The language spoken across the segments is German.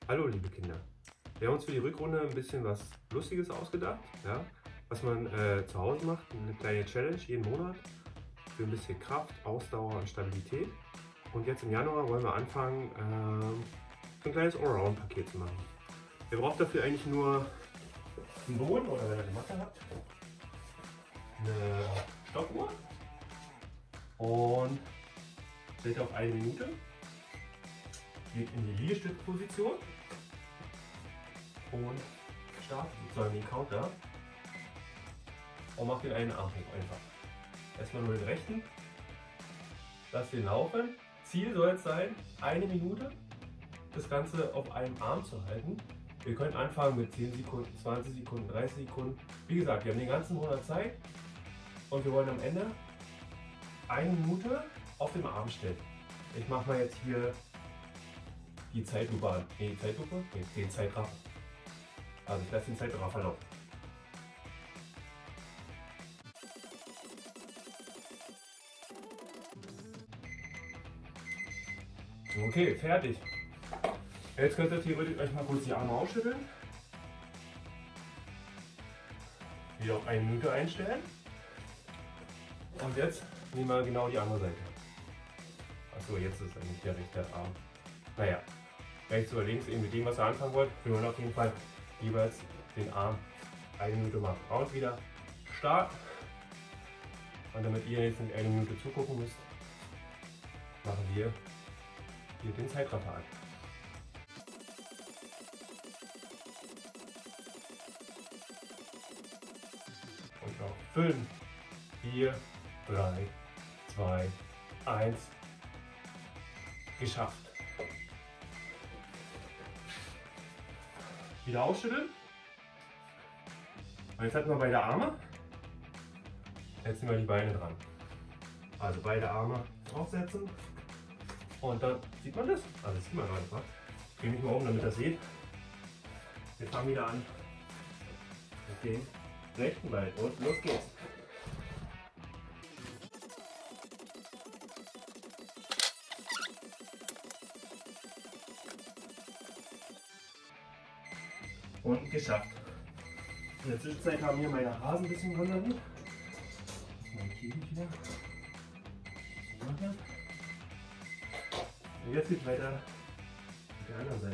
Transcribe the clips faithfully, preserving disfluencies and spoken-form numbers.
Hallo liebe Kinder, wir haben uns für die Rückrunde ein bisschen was Lustiges ausgedacht, ja? Was man äh, zu Hause macht, eine kleine Challenge jeden Monat für ein bisschen Kraft, Ausdauer und Stabilität. Und jetzt im Januar wollen wir anfangen, äh, so ein kleines Allround-Paket zu machen. Ihr braucht dafür eigentlich nur einen Boden oder wenn ihr eine Matte habt, eine Stoppuhr und stellt auf eine Minute, geht in die Liegestützposition und startet sozusagen den Counter und macht den einen Arm hoch einfach. Erstmal nur den rechten, lasst den laufen. Ziel soll es sein, eine Minute das Ganze auf einem Arm zu halten. Ihr könnt anfangen mit zehn Sekunden, zwanzig Sekunden, dreißig Sekunden. Wie gesagt, wir haben den ganzen Monat Zeit und wir wollen am Ende eine Minute auf dem Arm stellen. Ich mache mal jetzt hier die Zeitlupe an. Nee, die Zeitlupe? Nee, den Zeitraffer. Also ich lasse den Zeitraffer laufen. Okay, fertig. Jetzt könnt ihr theoretisch euch mal kurz die Arme ausschütteln. Wieder auf eine Minute einstellen. Und jetzt nehmen wir genau die andere Seite. Achso, jetzt ist eigentlich der rechte Arm. Naja, rechts oder links, eben mit dem, was ihr anfangen wollt. Wir wollen auf jeden Fall jeweils den Arm eine Minute machen. Und wieder Start. Und damit ihr jetzt nicht eine Minute zugucken müsst, machen wir hier den Zeitraffer an. Und noch fünf, vier, drei, zwei, eins. Geschafft. Wieder ausschütteln. Und jetzt hatten wir beide Arme. Jetzt nehmen wir die Beine dran. Also beide Arme draufsetzen. Und dann sieht man das? Also das sieht man gerade mal. Ich drehe mich mal um, damit ihr das seht. Wir fangen wieder an mit dem rechten Bein. Und los geht's. Und geschafft. In der Zwischenzeit haben hier meine Hasen ein bisschen randaliert. Mein Käfig wieder. Und jetzt geht es weiter mit der anderen Seite.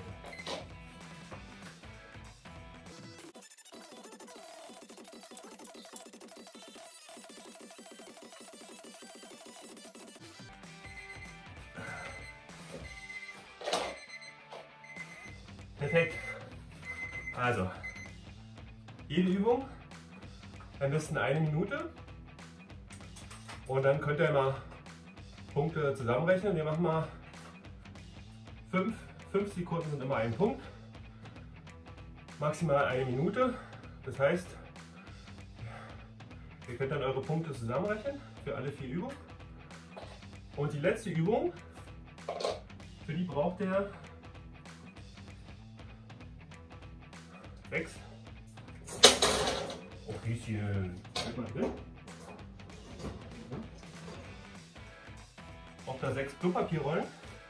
Perfekt. Also, jede Übung am besten eine Minute und dann könnt ihr mal Punkte zusammenrechnen. Wir machen mal fünf, fünf Sekunden sind immer ein Punkt, maximal eine Minute. Das heißt, ihr könnt dann eure Punkte zusammenrechnen für alle vier Übungen. Und die letzte Übung, für die braucht ihr sechs. Oh, bisschen. Auf da sechs Klopapierrollen.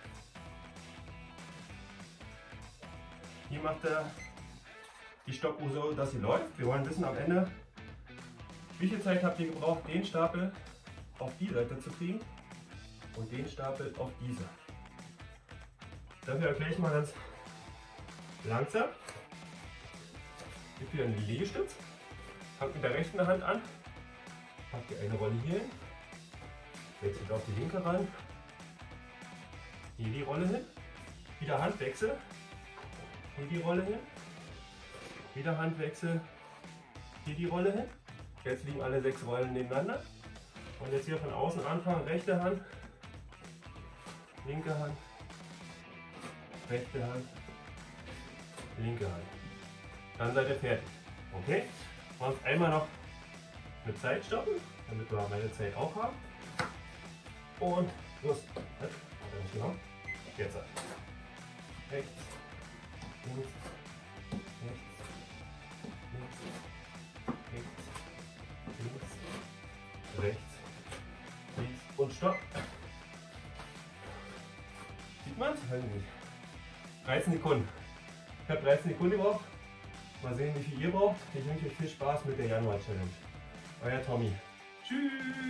Hier macht er die Stoppuhr so, dass sie läuft. Wir wollen wissen am Ende, wie viel Zeit habt ihr gebraucht, den Stapel auf die Seite zu kriegen und den Stapel auf diese. Dafür erkläre ich mal ganz langsam. Wieder in die Liegestütz, fangt mit der rechten Hand an, packt ihr eine Rolle hier hin, wechselt auf die linke ran, hier die Rolle hin, wieder Handwechsel, hier die Rolle hin, wieder Handwechsel, hier die Rolle hin. Jetzt liegen alle sechs Rollen nebeneinander und jetzt hier von außen anfangen, rechte Hand, linke Hand, rechte Hand, linke Hand. Dann seid ihr fertig. Okay? Machen wir einmal noch eine Zeit stoppen, damit wir meine Zeit auch haben. Und los. Genau. Jetzt. Rechts, links, rechts, links, rechts, links, rechts, links und stopp. Sieht man es? dreizehn Sekunden. Ich habe dreizehn Sekunden gebraucht. Mal sehen, wie viel ihr braucht. Ich wünsche euch viel Spaß mit der Januar-Challenge. Euer Tommy. Tschüss.